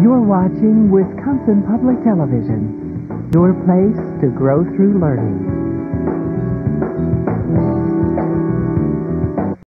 You're watching Wisconsin Public Television, your place to grow through learning.